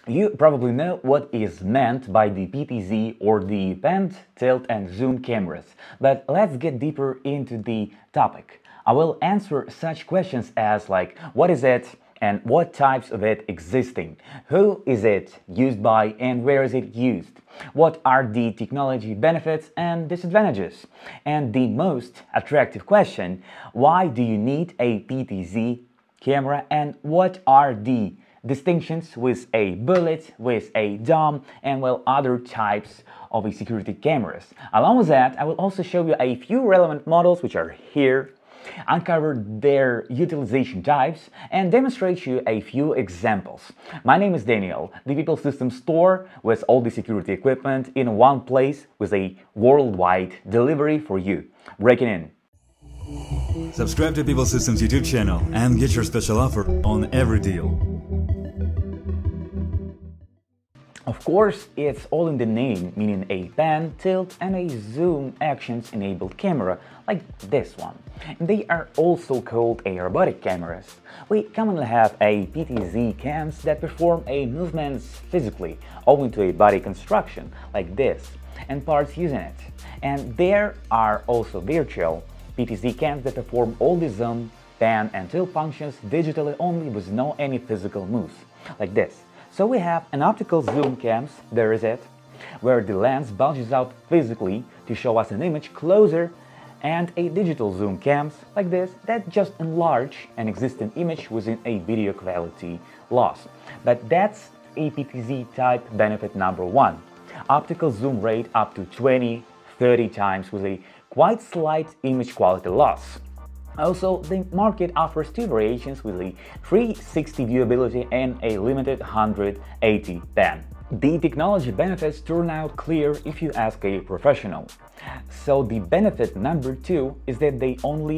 You probably know what is meant by the PTZ or the pan, tilt and zoom cameras, but let's get deeper into the topic. I will answer such questions as what is it and what types of it existing, who is it used by and where is it used, what are the technology benefits and disadvantages, and the most attractive question, why do you need a PTZ camera and what are the distinctions with a bullet, with a dome, and other types of security cameras. Along with that, I will also show you a few relevant models which are here, uncover their utilization types, and demonstrate you a few examples. My name is Daniel, the People System store with all the security equipment in one place with a worldwide delivery for you. Breaking in. Subscribe to People Systems YouTube channel and get your special offer on every deal. Of course, it's all in the name, meaning a pan, tilt and a zoom actions enabled camera like this one. They are also called aerobatic cameras. We commonly have a PTZ cams that perform a movements physically owing to a body construction like this and parts using it. And there are also virtual PTZ cams that perform all the zoom, pan and tilt functions digitally only with no any physical moves like this. So we have an optical zoom cams, there is it, where the lens bulges out physically to show us an image closer, and a digital zoom cams like this that just enlarge an existing image within a video quality loss. But that's a PTZ type benefit number one. Optical zoom rate up to 20-30 times with a quite slight image quality loss. Also, the market offers two variations with a 360 viewability and a limited 180 pan. The technology benefits turn out clear if you ask a professional. So the benefit number two is that they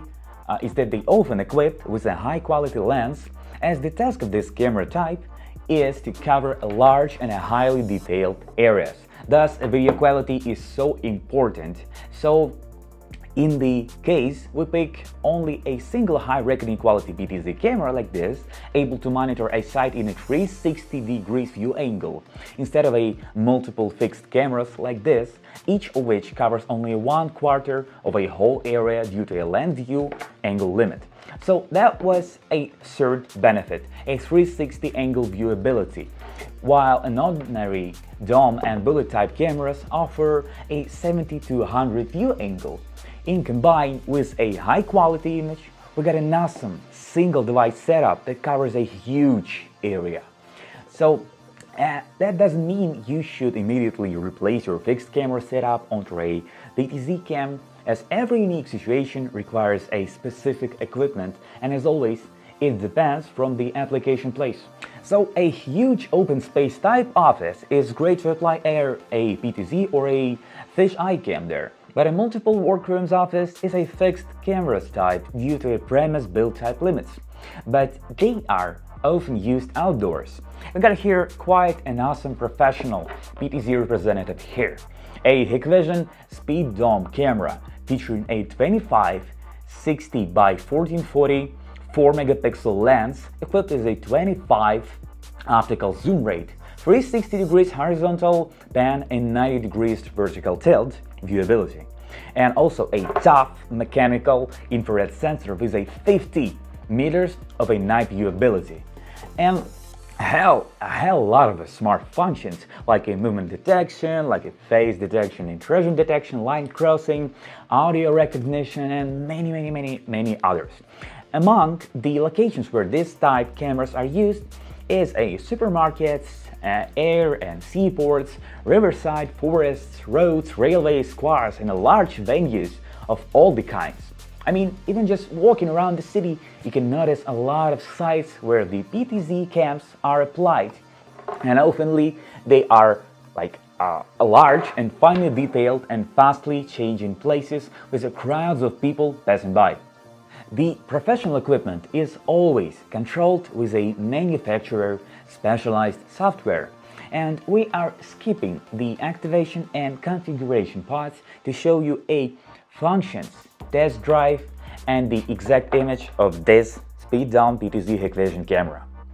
often equipped with a high quality lens, as the task of this camera type is to cover a large and a highly detailed areas. Thus, video quality is so important. So in the case, we pick only a single high recording quality PTZ camera like this, able to monitor a site in a 360 degrees view angle, instead of a multiple fixed cameras like this, each of which covers only 1/4 of a whole area due to a lens view angle limit. So that was a third benefit, a 360 angle viewability, while an ordinary dome and bullet type cameras offer a 70 to 100 view angle. In combined with a high quality image, we got an awesome single device setup that covers a huge area. So that doesn't mean you should immediately replace your fixed camera setup onto a PTZ cam, as every unique situation requires a specific equipment, and as always, it depends from the application place. So a huge open space type office is great to apply either a PTZ or a fisheye cam there. But a multiple workrooms office is a fixed cameras type due to a premise build type limits. But they are often used outdoors. We got here quite an awesome professional PTZ representative here. A Hikvision speed dome camera featuring a 25-60 by 1440 4-megapixel lens equipped with a 25 optical zoom rate, 360 degrees horizontal pan and 90 degrees vertical tilt viewability, and also a tough mechanical infrared sensor with a 50 meters of a night viewability, and a hell lot of smart functions like a movement detection, like a face detection, intrusion detection, line crossing, audio recognition, and many others. Among the locations where this type cameras are used is a supermarkets, air and seaports, riverside, forests, roads, railways, squares, and large venues of all the kinds. I mean, even just walking around the city, you can notice a lot of sites where the PTZ cams are applied, and oftenly they are large and finely detailed and fastly changing places with crowds of people passing by. The professional equipment is always controlled with a manufacturer specialized software, and we are skipping the activation and configuration parts to show you a functions test drive and the exact image of this speed down PTZ Hikvision camera.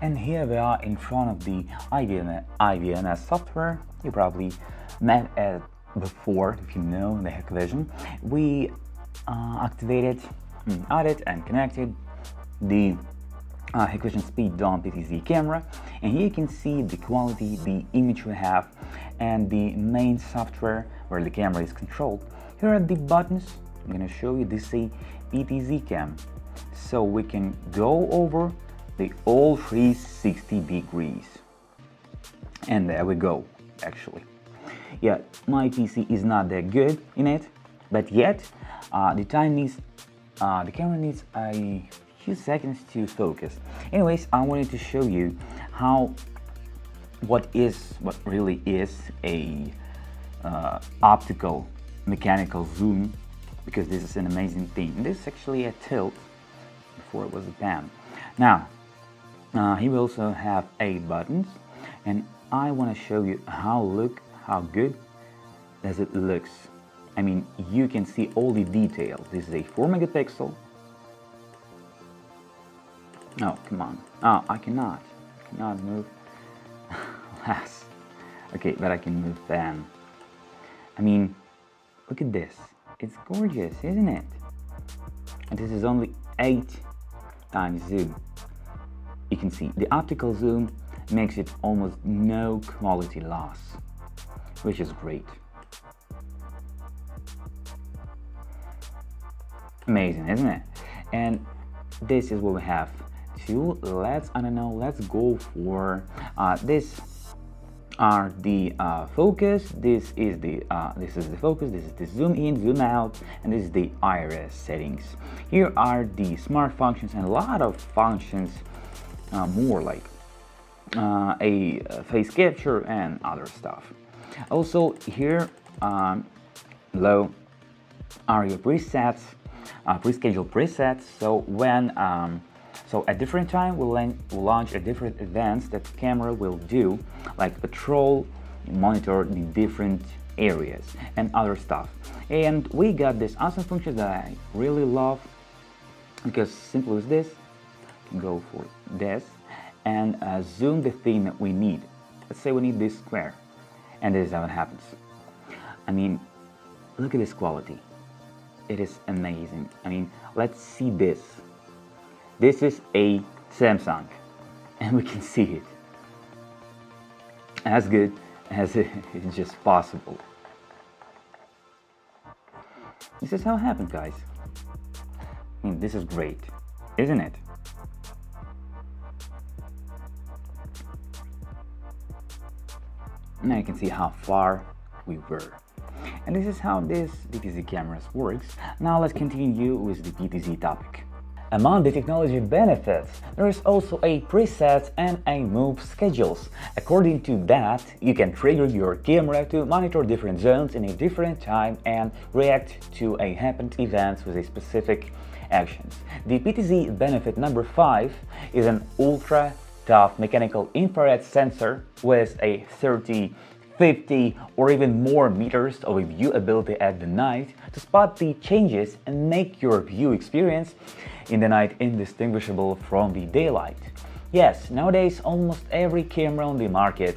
And here we are in front of the IVNS software. You probably met it before if you know the Hikvision. We activated, added and connected the Hikvision Speed Dawn PTZ camera, and here you can see the quality, the image we have, and the main software where the camera is controlled. Here are the buttons. I'm gonna show you this is a PTZ cam, so we can go over the all 360 degrees, and there we go. Actually, yeah, my PC is not that good in it, but yet the camera needs a few seconds to focus. Anyways, I wanted to show you what really is a optical mechanical zoom, because this is an amazing thing. This is actually a tilt. Before it was a pan. Now here we also have 8 buttons, and I want to show you how good does it looks. I mean, you can see all the details. This is a 4 megapixel. Oh, come on. Oh, I cannot move less. Okay, but I can move them. I mean, look at this. It's gorgeous, isn't it? And this is only 8 times zoom. You can see the optical zoom makes it almost no quality loss, which is great. Amazing, isn't it? And this is what we have. Let's go for this are the focus. This is the focus. This is the zoom in, zoom out, and this is the iris settings. Here are the smart functions and a lot of functions, more like a face capture and other stuff. Also here below are your presets, pre-scheduled presets. So when so at different time we'll launch a different events that the camera will do, like patrol, monitor the different areas and other stuff. And we got this awesome function that I really love, because simple as this, you can go for this and zoom the thing that we need. Let's say we need this square, and this is how it happens. I mean, look at this quality. It is amazing. I mean, let's see this. This is a Samsung, and we can see it as good as it is just possible. This is how it happens, guys. I mean, this is great, isn't it? Now you can see how far we were. And this is how this PTZ cameras works. Now let's continue with the PTZ topic. Among the technology benefits, there is also a preset and a move schedules. According to that, you can trigger your camera to monitor different zones in a different time and react to a happened events with a specific actions. The PTZ benefit number 5 is an ultra tough mechanical infrared sensor with a 30, 50 or even more meters of view ability at the night to spot the changes and make your view experience in the night indistinguishable from the daylight. Yes, nowadays almost every camera on the market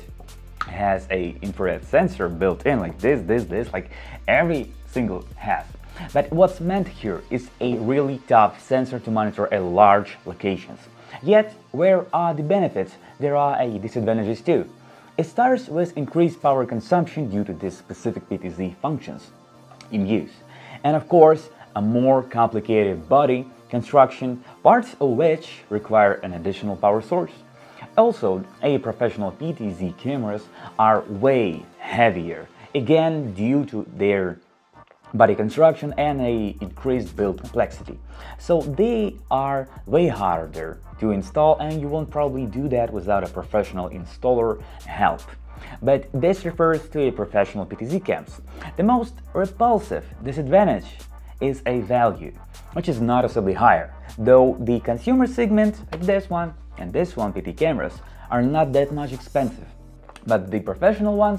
has a infrared sensor built in, like this, like every single has. But what's meant here is a really tough sensor to monitor at large locations. Yet, where are the benefits? There are disadvantages too. It starts with increased power consumption due to this specific PTZ functions in use. And of course, a more complicated body construction, parts of which require an additional power source. Also, professional PTZ cameras are way heavier, again due to their body construction and increased build complexity. So they are way harder to install, and you won't probably do that without a professional installer help. But this refers to a professional PTZ cams. The most repulsive disadvantage is a value, which is noticeably higher, though the consumer segment like this one and this one PT cameras are not that much expensive. But the professional ones,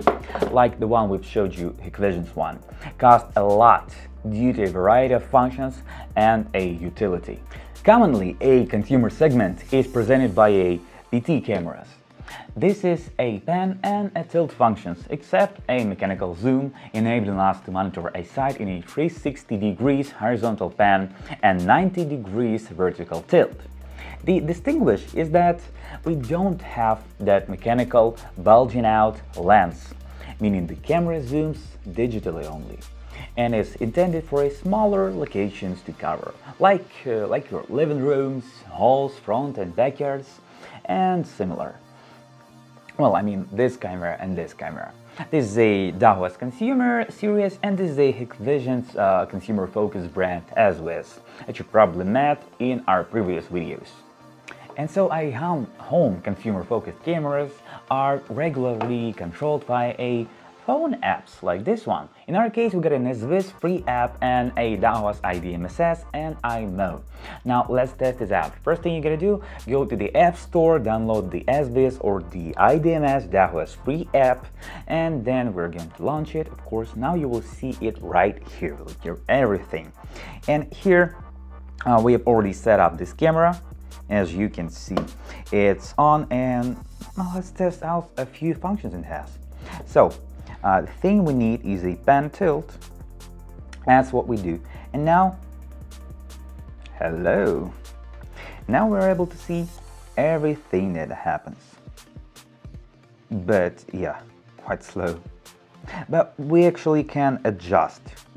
like the one we've showed you, Hikvision's one, cost a lot due to a variety of functions and a utility. Commonly, a consumer segment is presented by a PT cameras. This is a pan and a tilt functions, except a mechanical zoom, enabling us to monitor a site in a 360 degrees horizontal pan and 90 degrees vertical tilt. The distinguish is that we don't have that mechanical bulging out lens, meaning the camera zooms digitally only, and is intended for a smaller locations to cover, like your living rooms, halls, front and backyards, and similar. Well, I mean this camera and this camera. This is a Dahwas consumer series, and this is a Hikvision's consumer-focused brand Ezviz, that you probably met in our previous videos. And so home consumer-focused cameras are regularly controlled by a phone apps like this one. In our case, we got an Ezviz free app and a Dahwas IDMSS and iMode. Now let's test this out. First thing you gotta do, go to the App Store, download the Ezviz or the IDMS Dahwas free app, and then we're going to launch it. Of course, now you will see it right here, like your everything. And here we have already set up this camera. As you can see, it's on, and let's test out a few functions it has. So the thing we need is a pan tilt. That's what we do. And now, hello. Now we're able to see everything that happens. But yeah, quite slow. But we actually can adjust.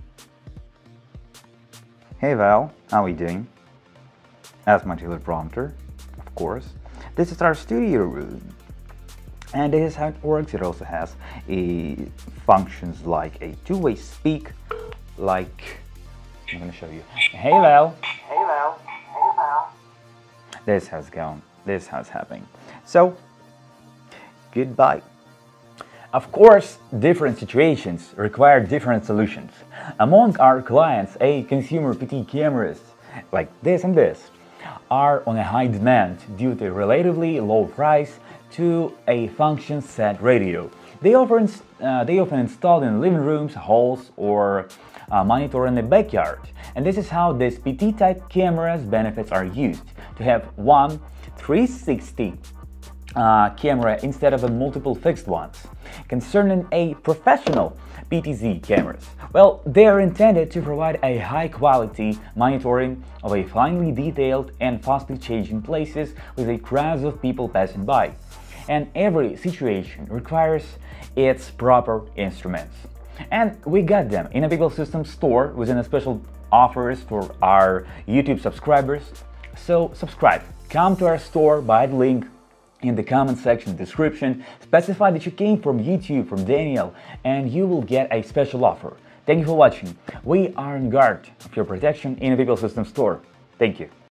Hey Val, how are we doing? That's my teleprompter, of course. This is our studio room. And this is how it works. It also has functions like a two-way speak, like I'm gonna show you. Hey Val. Hey Val. Hey Val. This has gone. This has happened. So goodbye. Of course, different situations require different solutions. Among our clients, a consumer PT cameras like this and this are on a high demand due to a relatively low price to a function set radio. They often installed in living rooms, halls, or monitor in the backyard. And this is how this PT type cameras benefits are used, to have one 360 camera instead of a multiple fixed ones. Concerning a professional PTZ cameras, well, they are intended to provide a high quality monitoring of a finely detailed and fastly changing places with a crowd of people passing by. And every situation requires its proper instruments. And we got them in a People Systems store within a special offers for our YouTube subscribers. So subscribe, come to our store, buy the link in the comment section description, specify that you came from YouTube, from Daniel, and you will get a special offer. Thank you for watching. We are on guard of your protection in a People Systems store. Thank you.